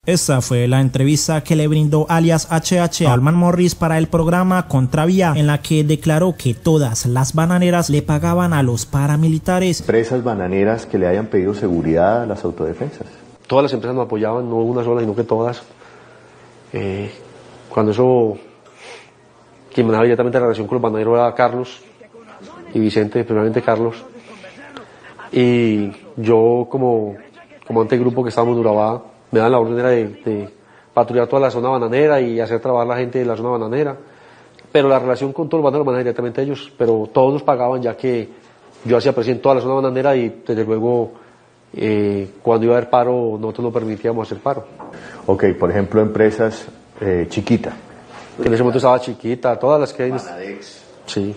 Esta fue la entrevista que le brindó alias HH a Alman Morris para el programa Contravía, en la que declaró que todas las bananeras le pagaban a los paramilitares. Empresas bananeras que le hayan pedido seguridad a las autodefensas. Todas las empresas nos apoyaban, no una sola, sino que todas. Cuando eso, quien manejaba directamente la relación con los bananeros era Carlos y Vicente, primeramente Carlos. Y yo como antegrupo que estábamos en Urabá, me dan la orden era de patrullar toda la zona bananera y hacer trabajar a la gente de la zona bananera. Pero la relación con todos los bananeros manejaba directamente ellos, pero todos nos pagaban ya que yo hacía presencia en toda la zona bananera y desde luego cuando iba a haber paro nosotros no permitíamos hacer paro. Ok, por ejemplo empresas Chiquita. En ese momento estaba Chiquita, todas las que hay. Banadex. Sí.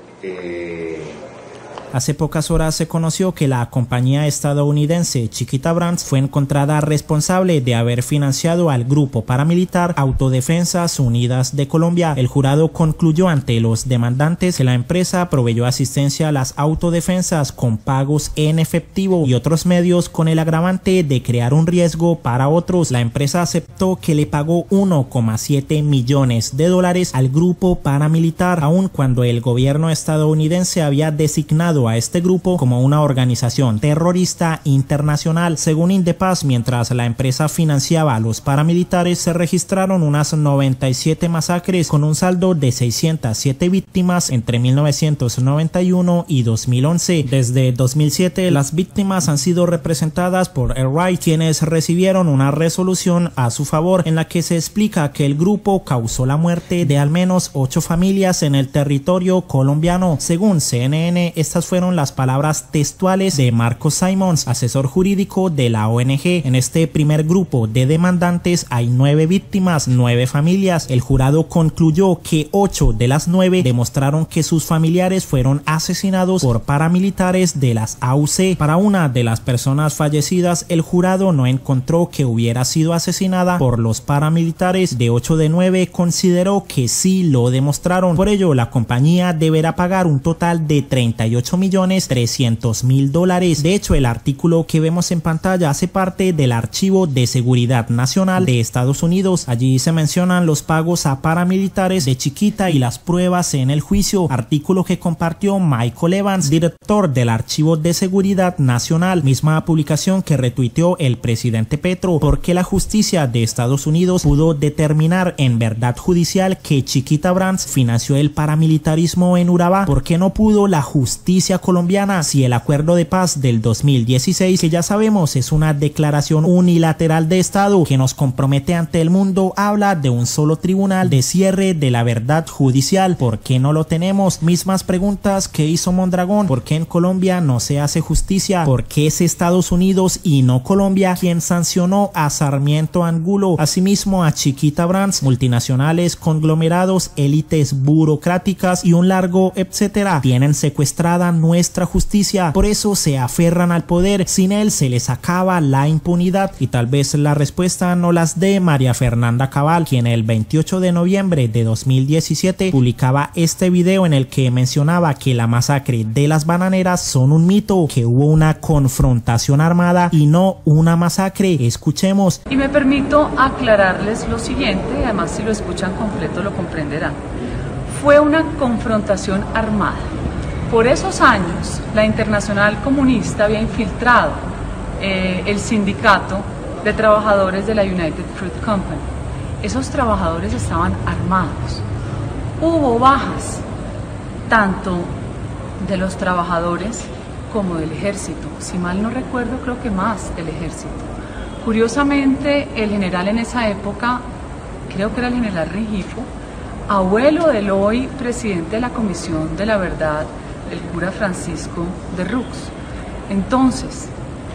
Hace pocas horas se conoció que la compañía estadounidense Chiquita Brands fue encontrada responsable de haber financiado al grupo paramilitar Autodefensas Unidas de Colombia. El jurado concluyó ante los demandantes que la empresa proveyó asistencia a las autodefensas con pagos en efectivo y otros medios con el agravante de crear un riesgo para otros. La empresa aceptó que le pagó 1,7 millones de dólares al grupo paramilitar, aun cuando el gobierno estadounidense había designado a este grupo como una organización terrorista internacional. Según Indepaz, mientras la empresa financiaba a los paramilitares, se registraron unas 97 masacres con un saldo de 607 víctimas entre 1991 y 2011. Desde 2007, las víctimas han sido representadas por El Right, quienes recibieron una resolución a su favor en la que se explica que el grupo causó la muerte de al menos 8 familias en el territorio colombiano. Según CNN, estas fueron las palabras textuales de Marcos Simons, asesor jurídico de la ONG. En este primer grupo de demandantes hay 9 víctimas, 9 familias. El jurado concluyó que 8 de las 9 demostraron que sus familiares fueron asesinados por paramilitares de las AUC. Para una de las personas fallecidas, el jurado no encontró que hubiera sido asesinada por los paramilitares. De 8 de 9 consideró que sí lo demostraron. Por ello, la compañía deberá pagar un total de 38.300.000 dólares. De hecho, el artículo que vemos en pantalla hace parte del Archivo de Seguridad Nacional de Estados Unidos. Allí se mencionan los pagos a paramilitares de Chiquita y las pruebas en el juicio, artículo que compartió Michael Evans, director del Archivo de Seguridad Nacional, misma publicación que retuiteó el presidente Petro. Porque la justicia de Estados Unidos pudo determinar en verdad judicial que Chiquita Brands financió el paramilitarismo en Urabá? ¿Por qué no pudo la justicia colombiana si el acuerdo de paz del 2016, que ya sabemos es una declaración unilateral de Estado que nos compromete ante el mundo, habla de un solo tribunal de cierre de la verdad judicial? ¿Por qué no lo tenemos? Mismas preguntas que hizo Mondragón. ¿Por qué en Colombia no se hace justicia? ¿Por qué es Estados Unidos y no Colombia quien sancionó a Sarmiento Angulo? Asimismo a Chiquita Brands, multinacionales, conglomerados, élites burocráticas y un largo etcétera tienen secuestrada nuestra justicia. Por eso se aferran al poder. Sin él se les acaba la impunidad. Y tal vez la respuesta no las dé María Fernanda Cabal, quien el 28 de noviembre de 2017 publicaba este video en el que mencionaba que la masacre de las bananeras son un mito, que hubo una confrontación armada y no una masacre. Escuchemos. Y me permito aclararles lo siguiente, además si lo escuchan completo lo comprenderán. Fue una confrontación armada. Por esos años, la Internacional Comunista había infiltrado el sindicato de trabajadores de la United Fruit Company. Esos trabajadores estaban armados. Hubo bajas, tanto de los trabajadores como del ejército. Si mal no recuerdo, creo que más del ejército. Curiosamente, el general en esa época, creo que era el general Rengifo, abuelo del hoy presidente de la Comisión de la Verdad, el cura Francisco de Rux. Entonces,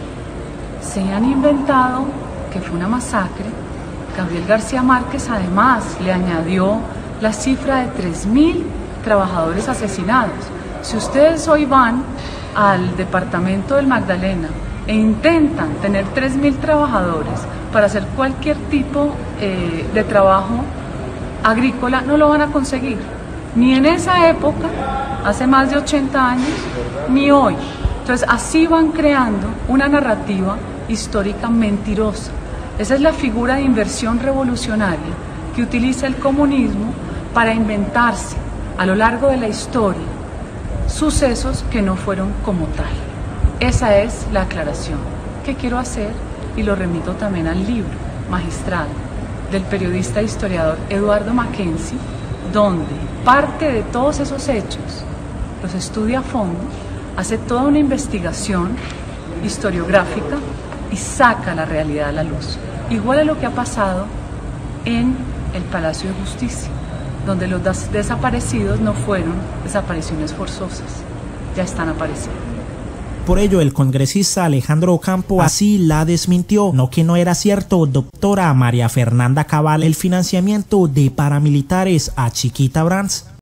se han inventado que fue una masacre. Gabriel García Márquez además le añadió la cifra de 3.000 trabajadores asesinados. Si ustedes hoy van al departamento del Magdalena e intentan tener 3.000 trabajadores para hacer cualquier tipo de trabajo agrícola, no lo van a conseguir. Ni en esa época, hace más de 80 años, ni hoy. Entonces así van creando una narrativa histórica mentirosa. Esa es la figura de inversión revolucionaria que utiliza el comunismo para inventarse a lo largo de la historia sucesos que no fueron como tal. Esa es la aclaración que quiero hacer y lo remito también al libro magistral del periodista e historiador Eduardo Mackenzie, donde parte de todos esos hechos los estudia a fondo, hace toda una investigación historiográfica y saca la realidad a la luz. Igual a lo que ha pasado en el Palacio de Justicia, donde los desaparecidos no fueron desapariciones forzosas, ya están apareciendo. Por ello, el congresista Alejandro Ocampo así la desmintió. No, que no era cierto, doctora María Fernanda Cabal, el financiamiento de paramilitares a Chiquita Brands.